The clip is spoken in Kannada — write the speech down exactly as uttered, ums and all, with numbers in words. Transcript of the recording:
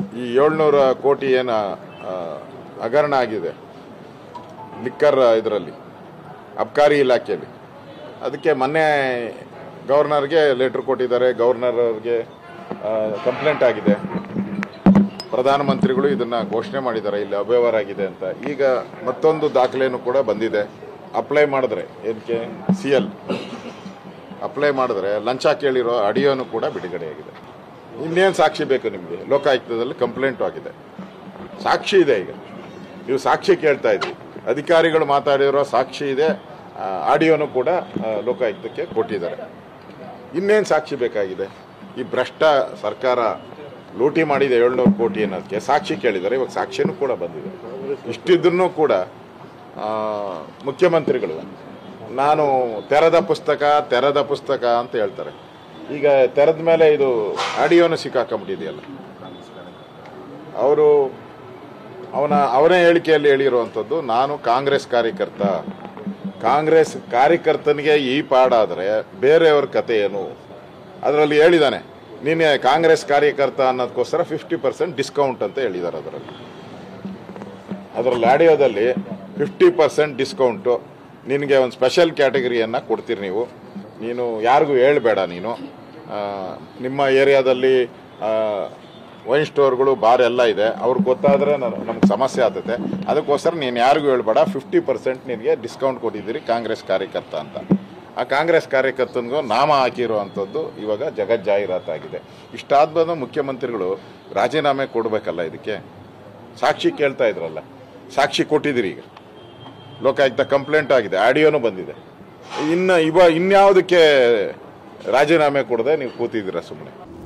ಈ ಏಳ್ನೂರು ಕೋಟಿ ಏನು ಹಗರಣ ಆಗಿದೆ ಲಿಕ್ಕರ್ ಇದರಲ್ಲಿ ಅಬ್ಕಾರಿ ಇಲಾಖೆಯಲ್ಲಿ, ಅದಕ್ಕೆ ಮೊನ್ನೆ ಗವರ್ನರ್ಗೆ ಲೆಟ್ರ್ ಕೊಟ್ಟಿದ್ದಾರೆ. ಗವರ್ನರ್ ಅವ್ರಿಗೆ ಕಂಪ್ಲೇಂಟ್ ಆಗಿದೆ. ಪ್ರಧಾನಮಂತ್ರಿಗಳು ಇದನ್ನ ಘೋಷಣೆ ಮಾಡಿದ್ದಾರೆ ಇಲ್ಲಿ ಅವ್ಯವಹಾರ ಆಗಿದೆ ಅಂತ. ಈಗ ಮತ್ತೊಂದು ದಾಖಲೆಯನ್ನು ಕೂಡ ಬಂದಿದೆ. ಅಪ್ಲೈ ಮಾಡಿದ್ರೆ ಏನಕ್ಕೆ ಸಿ ಎಲ್ ಅಪ್ಲೈ ಮಾಡಿದ್ರೆ ಲಂಚ ಕೇಳಿರೋ ಆಡಿಯೋನು ಕೂಡ ಬಿಡುಗಡೆಯಾಗಿದೆ. ಇನ್ನೇನು ಸಾಕ್ಷಿ ಬೇಕು ನಿಮಗೆ? ಲೋಕಾಯುಕ್ತದಲ್ಲಿ ಕಂಪ್ಲೇಂಟು ಆಗಿದೆ, ಸಾಕ್ಷಿ ಇದೆ. ಈಗ ನೀವು ಸಾಕ್ಷಿ ಕೇಳ್ತಾ ಇದ್ವಿ, ಅಧಿಕಾರಿಗಳು ಮಾತಾಡಿರೋ ಸಾಕ್ಷಿ ಇದೆ, ಆಡಿಯೋನು ಕೂಡ ಲೋಕಾಯುಕ್ತಕ್ಕೆ ಕೊಟ್ಟಿದ್ದಾರೆ. ಇನ್ನೇನು ಸಾಕ್ಷಿ ಬೇಕಾಗಿದೆ? ಈ ಭ್ರಷ್ಟ ಸರ್ಕಾರ ಲೂಟಿ ಮಾಡಿದೆ ಏಳ್ನೂರು ಕೋಟಿ ಅನ್ನೋದಕ್ಕೆ ಸಾಕ್ಷಿ ಕೇಳಿದ್ದಾರೆ. ಇವಾಗ ಸಾಕ್ಷಿನೂ ಕೂಡ ಬಂದಿದೆ. ಇಷ್ಟಿದ್ರೂ ಕೂಡ ಮುಖ್ಯಮಂತ್ರಿಗಳು ನಾನು ತೆರೆದ ಪುಸ್ತಕ ತೆರೆದ ಪುಸ್ತಕ ಅಂತ ಹೇಳ್ತಾರೆ. ಈಗ ತೆರೆದ ಮೇಲೆ ಇದು ಆಡಿಯೋನು ಸಿಕ್ಕಾಕೊಂಡ್ಬಿಟ್ಟಿದೆಯಲ್ಲ. ಅವರು ಅವನ ಅವನೇ ಹೇಳಿಕೆಯಲ್ಲಿ ಹೇಳಿರುವಂಥದ್ದು, ನಾನು ಕಾಂಗ್ರೆಸ್ ಕಾರ್ಯಕರ್ತ, ಕಾಂಗ್ರೆಸ್ ಕಾರ್ಯಕರ್ತನಿಗೆ ಈ ಪಾಡಾದರೆ ಬೇರೆಯವ್ರ ಕತೆ ಏನು? ಅದರಲ್ಲಿ ಹೇಳಿದ್ದಾನೆ, ನೀನು ಕಾಂಗ್ರೆಸ್ ಕಾರ್ಯಕರ್ತ ಅನ್ನೋದಕ್ಕೋಸ್ಕರ ಫಿಫ್ಟಿ ಪರ್ಸೆಂಟ್ ಡಿಸ್ಕೌಂಟ್ ಅಂತ ಹೇಳಿದ್ದಾರೆ. ಅದರಲ್ಲಿ ಅದರಲ್ಲಿ ಆಡಿಯೋದಲ್ಲಿ ಫಿಫ್ಟಿ ಪರ್ಸೆಂಟ್ ಡಿಸ್ಕೌಂಟು, ನಿನಗೆ ಒಂದು ಸ್ಪೆಷಲ್ ಕ್ಯಾಟಗರಿಯನ್ನು ಕೊಡ್ತೀರಿ ನೀವು, ನೀನು ಯಾರಿಗೂ ಹೇಳಬೇಡ, ನೀನು ನಿಮ್ಮ ಏರಿಯಾದಲ್ಲಿ ವೈನ್ ಸ್ಟೋರ್ಗಳು ಬಾರ್ ಎಲ್ಲ ಇದೆ, ಅವ್ರಿಗೆ ಗೊತ್ತಾದರೆ ನಮ್ಗೆ ಸಮಸ್ಯೆ ಆಗ್ತದೆ, ಅದಕ್ಕೋಸ್ಕರ ನೀನು ಯಾರಿಗೂ ಹೇಳ್ಬೇಡ, ಫಿಫ್ಟಿ ಪರ್ಸೆಂಟ್ ನಿನಗೆ ಡಿಸ್ಕೌಂಟ್ ಕೊಟ್ಟಿದ್ದೀರಿ ಕಾಂಗ್ರೆಸ್ ಕಾರ್ಯಕರ್ತ ಅಂತ. ಆ ಕಾಂಗ್ರೆಸ್ ಕಾರ್ಯಕರ್ತನಿಗೂ ನಾಮ ಹಾಕಿರುವಂಥದ್ದು ಇವಾಗ ಜಗಜ್ಜಾಹೀರಾತಾಗಿದೆ. ಇಷ್ಟಾದ್ಮೇಲೆ ಮುಖ್ಯಮಂತ್ರಿಗಳು ರಾಜೀನಾಮೆ ಕೊಡಬೇಕಲ್ಲ. ಇದಕ್ಕೆ ಸಾಕ್ಷಿ ಕೇಳ್ತಾ ಇದ್ರಲ್ಲ, ಸಾಕ್ಷಿ ಕೊಟ್ಟಿದ್ದೀರಿ. ಈಗ ಲೋಕಾಯುಕ್ತ ಕಂಪ್ಲೇಂಟ್ ಆಗಿದೆ, ಆಡಿಯೋನು ಬಂದಿದೆ. ಇನ್ನು ಇವ ಇನ್ಯಾವುದಕ್ಕೆ ರಾಜೀನಾಮೆ ಕೊಡದೆ ನೀವು ಕೂತಿದ್ದೀರಾ ಸುಮ್ಮನೆ?